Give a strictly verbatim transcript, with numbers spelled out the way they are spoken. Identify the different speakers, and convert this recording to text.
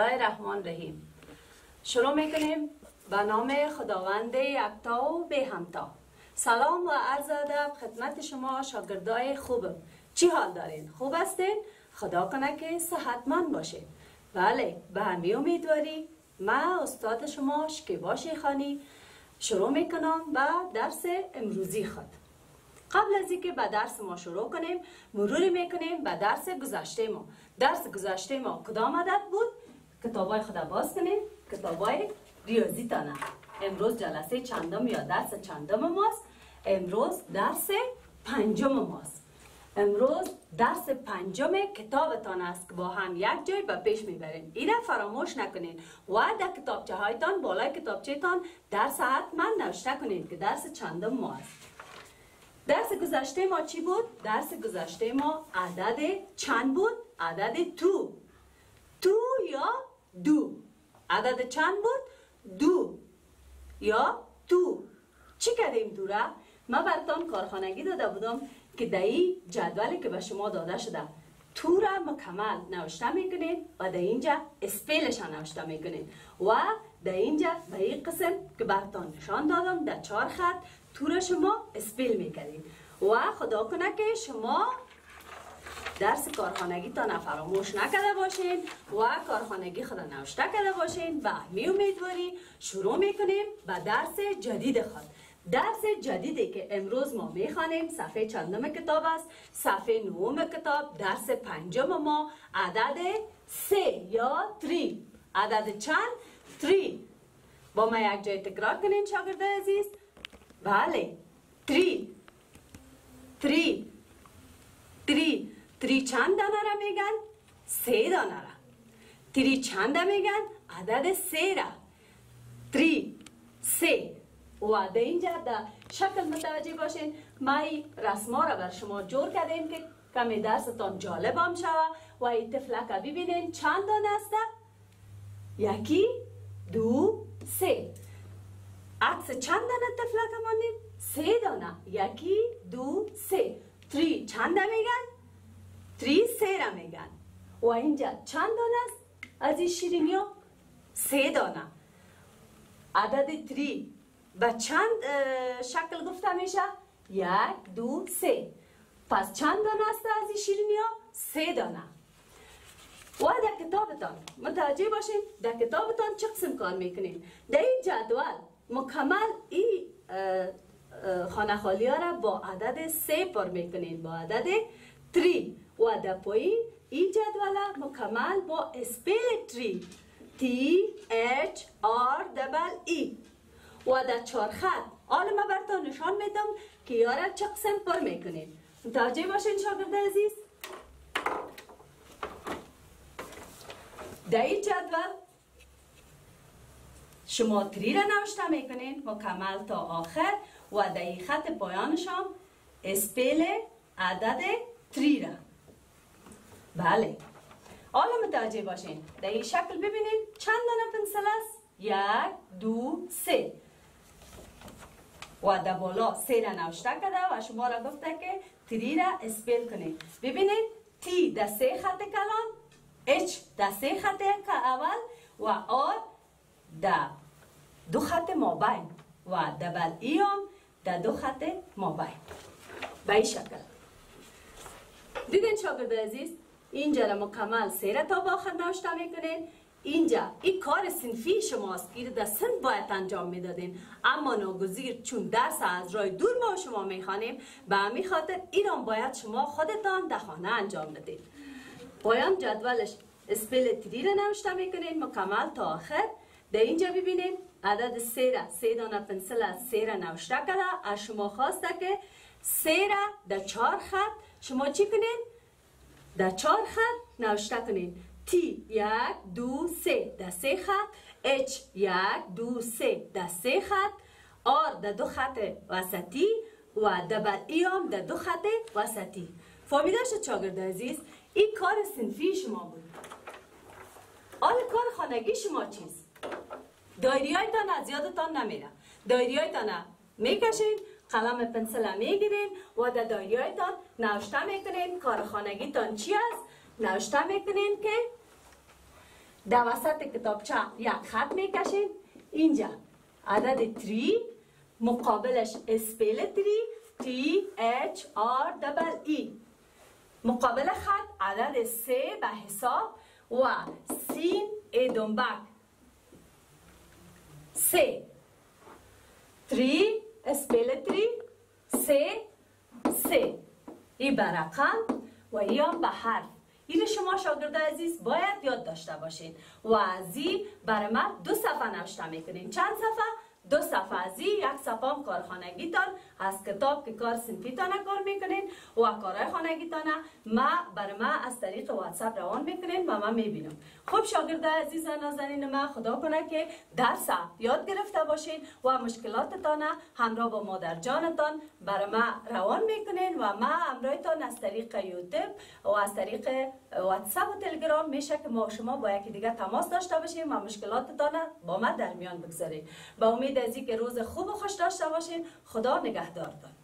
Speaker 1: الله الرحمن الرحیم. شروع میکنیم به نام خداوند یکتا و بی همتا. سلام و عرض ادب خدمت شما شاگردای خوبم. چی حال دارین؟ خوب هستین؟ خدا کنه که صحتمند باشین. بله، به همین امیدواری من استاد شما شکیبا شیخانی شروع میکنم به درس امروزی خود. قبل از اینکه به درس ما شروع کنیم مروری میکنیم به درس گذشته ما. درس گذشته ما کدام عدد بود؟ کتابای خود باز کنیم. کتابای ریاضی تانه. امروز جلسه چندم یا درس چندم ماست؟ امروز درس پنجم ماست. امروز درس پنجم کتابتان است که با هم یک جای به پیش میبریم. ایره فراموش نکنین و در کتابچه هایتان بالای کتابچه تان درس حتما نوشته کنین که درس چندم ما است. درس گذشته ما چی بود؟ درس گذشته ما عدد چند بود؟ عدد تو. تو یا دو. عدد چند بود؟ دو یا تو. چی کردیم دو را؟ من براتون کارخانگی داده بودم که در این جدولی که به شما داده شده تو را مکمل نوشته میکنین و در اینجا اسپیلش نوشته میکنین و در اینجا به این قسم که براتون نشان دادم در چهار خط تو را شما اسپیل میکنین و خدا کنه که شما درس کارخانگی تا فراموش نکرده باشین و کارخانگی خود نوشته کرده باشین. به می امیدواری شروع میکنیم به درس جدید خود. درس جدیدی که امروز ما میخوانیم صفحه چندم کتاب است؟ صفحه نهم کتاب، درس پنجم ما عدد سه یا تری. عدد چند؟ تری. با ما یک جای تکرار کنین شاگرد عزیز. بله، تری تری تری. تری چند دانه را میگن؟ سه دانه را. تری چند میگن؟ عدد سه را. تری سه. و در اینجا در شکل متوجه باشین ما این رسما را بر شما جور کردیم که کمی درستان جالب هم شوه و این تفلک ببینین چند دانه است؟ یکی دو سه. عکس چند دانه تفلک ماندیم؟ سه دانه. یکی دو سه. تری چند میگن؟ تری سه را میگن. و اینجا چند دانه است از این شیرینی ها؟ سه دانه. عدد تری به چند شکل گفته میشه؟ یک دو سه. پس چند دانه است از این شیرینی ها؟ سه دانه. و در کتابتان متوجه باشین در کتابتان چه قسم کار میکنین. در این جدول مکمل این خانه خالی ها را با عدد سه پر میکنین، با عدد تری. و در پایین این جدول مکمل با اسپیل تری تی اچ آر دبل ای و در چهار خط. حالا من براتون نشان میدم که یارا چه قسم پر میکنین. متوجه باشین شاگرد عزیز. در این جدول شما تری را نوشته میکنین مکمل تا آخر و در این خط پایانش هم اسپیل عدد تری را. بله، حالا متوجه باشین در این شکل ببینین چند دانه پنسل است؟ یک دو سه. و در بالا سه را نوشته کرده و شما را گفته که تری را اسپیل کنید. ببینید تی در سه خط کلان، اچ در سه خط اول و آر در دو خط مابین و دبل ای هم در دو خط مابین. به این شکل دیدین شاگرد عزیز. اینجا را مکمل سه را تا با آخر نوشته میکنین. اینجا این کار صنفی شماست که در صنف باید انجام میدادین، اما ناگزیر چون درس از راه دور ما شما میخوانیم به همین خاطر ایران باید شما خودتان در خانه انجام بدین. پایان جدولش اسپیل تری را نوشته میکنین مکمل تا آخر. در اینجا ببینین عدد سه را سه دانه پنسل از سه را نوشته کرده. از شما خواسته که سه را در چهار خط شما چی کنین؟ در چهار خط نوشته کنین. تی یک دو سه در سه خط، اچ یک دو سه در سه خط، آر در دو خط وسطی و دبل ای هم در دو خط وسطی. فهمیده شد شاگرد عزیز؟ این کار صنفی شما بود. حال کار خانگی شما چیست؟ دایری هایتان از یادتان نمیره. دایری هایتان میکشین، قلم پنسل میگیرین و در دایری هایتان نوشته میکنین کار خانگی تان چی است؟ نوشته میکنین که در وسط کتابچه یک خط میکشین. اینجا عدد تری، مقابلش اسپیل تری، تی اچ آر دبل ای. مقابل خط عدد سه به حساب و سین ای دنبک. سه تری اسپیل تری، سه سه. ای به رقم و ای هم به حرف. این شما شاگرد عزیز باید یاد داشته باشید و از این برای من دو صفحه نوشته میکنین. چند صفحه؟ دو صفحه. از این یک صفحه هم کارخانگیتان از کتاب که کار صنفیتان کار میکنین و کارهای خانگیتان ما برای ما از طریق واتساپ روان میکنین و من میبینم. خب شاگرد عزیز نازنین من، خدا کنه که درس یاد گرفته باشین و مشکلاتتان همراه با مادر جانتان برای ما روان میکنین و ما همراهتان از طریق یوتیوب و از طریق واتساپ و تلگرام میشه که ما شما با یکی دیگه تماس داشته باشیم و مشکلاتتان با ما در میان بگذارید. با امید از اینکه روز خوب و خوش داشته باشین. خدا نگهدارتان.